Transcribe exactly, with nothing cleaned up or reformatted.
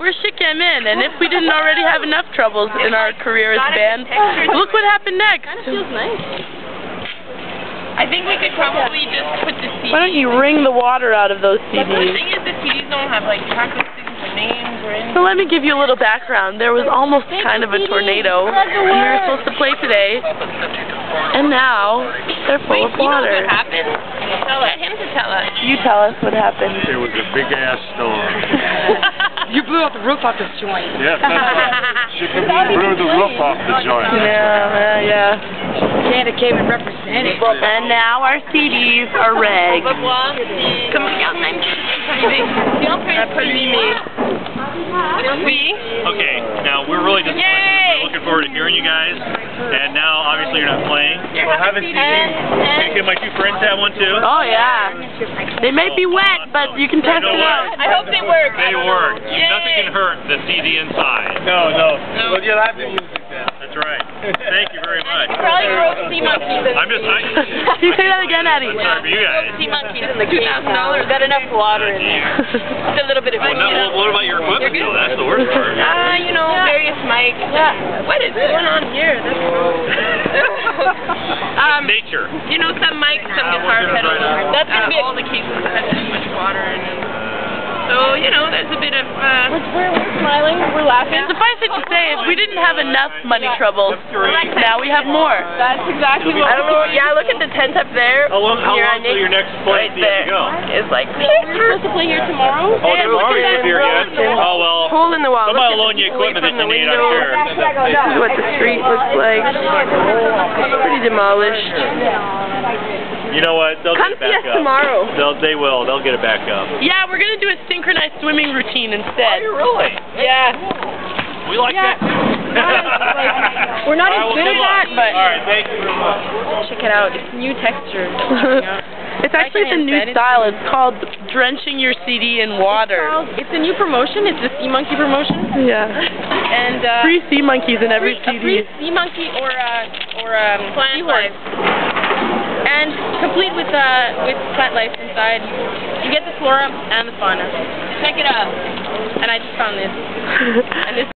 we're Chic Gamine, and if we didn't already have enough troubles in our career as a band, look what happened next. Kind of feels nice. I think we could probably just put the C Ds. Why don't you wring the water out of those C But the Ds? thing is, the C Ds don't have like track listings or names or anything. So let me give you a little background. There was almost kind of a tornado, and we were supposed to play today, and now they're full Wait, of water. You know what happened? Tell Get him to tell us. You tell us what happened. It was a big ass storm. You blew out the roof off this joint. Yes, that's right. Chic Gamine blew the roof off the joint. Yeah, uh, yeah. Canada came and represented. And now our C Ds are rags. Comme regarde même Oui. Okay, now we're really just Yay! looking forward to hearing you guys, and now obviously you're not playing. Well, I haven't seen Can, can my two friends have one too? Oh yeah. They may be wet, but you can test You know it out. I hope they work. They work. Yay. Nothing can hurt the C D inside. No, no. Well, you'll have the music then. That's right. Thank you very much. Probably broke sea monkeys. I'm just. I, You say that again, Eddie. I'm sorry for you guys. Sea monkeys in the two thousand dollars. Got enough water in there. Just a little bit of. Well, no, well, what about your equipment though? That's the worst part. Ah, uh, you know, various mics. Yeah. What is going on here? That's um, Nature. You know, some mics, some guitar pedals. That's gonna be all the cases that have too much water in them. So, you know, there's a bit of, uh... We're, we're smiling, we're laughing. Suffice it to say, if we didn't have enough money troubles, now we have more. That's exactly what I don't know, yeah, look at the tent up there. How long, how Here long on till Nick, your next play right do you have there. to go? It's like... We're supposed to play here tomorrow. Oh, Yeah, tomorrow look at you're that here yet? road. Oh, well. Hole in the wall. Somebody Look loan you at equipment away that from you the need, I'm window. sure. This is what the street looks like. It's pretty demolished. You know what? They'll Come get it see back us up. tomorrow. They'll, they will. They'll get it back up. Yeah, we're going to do a synchronized swimming routine instead. Oh, really? Yeah. We like Yeah. that too. We're not All right, well, as good good at luck. that, but All right, thank you very much. Check it out. It's new texture. It's actually the new style. It's called drenching your C D in water. it's a new promotion. It's the Sea Monkey promotion. Yeah. And uh, Free sea monkeys in every free, C a free D. sea monkey or uh, or um, Plant seahorse. life. And complete with uh with plant life inside. You get the flora and the fauna. Check it out. And I just found this. And this